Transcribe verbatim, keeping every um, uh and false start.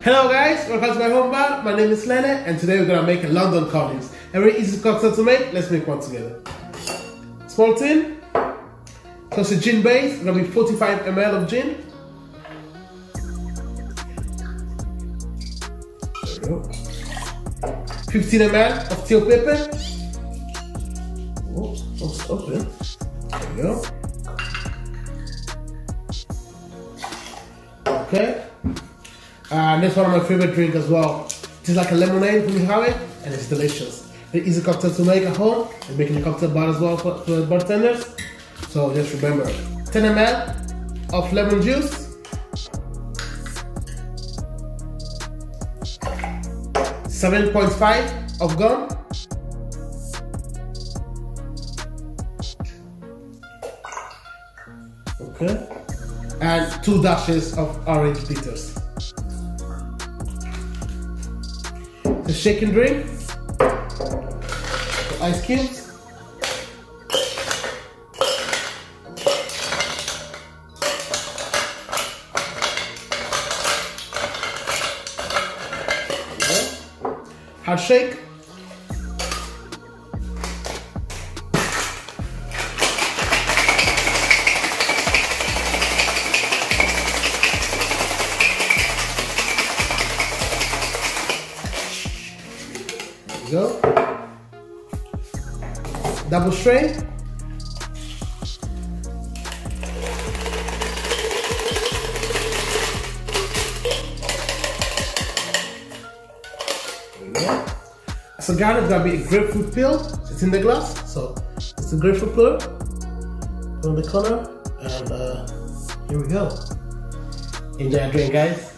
Hello guys, welcome to my home bar. My name is Lene and today we're gonna make a London Collins. A very easy cocktail to make. Let's make one together. Small tin. So it's a gin base. It's gonna be forty-five milliliters of gin. There we go. fifteen milliliters of teal pepper. Oh, it's open. There we go. Okay. And this is one of my favorite drinks as well. It is like a lemonade when you have it, and it's delicious. Very easy cocktail to make at home, and making a cocktail bar as well for, for bartenders. So just remember, ten milliliters of lemon juice, seven point five of gum, okay, and two dashes of orange bitters. The shake and drink, the ice cubes, hard shake, go. Double strain. There we go. So garnish is gonna be a grapefruit peel. It's in the glass, so it's a grapefruit peel on the corner, and uh, here we go. Enjoy your drink, guys.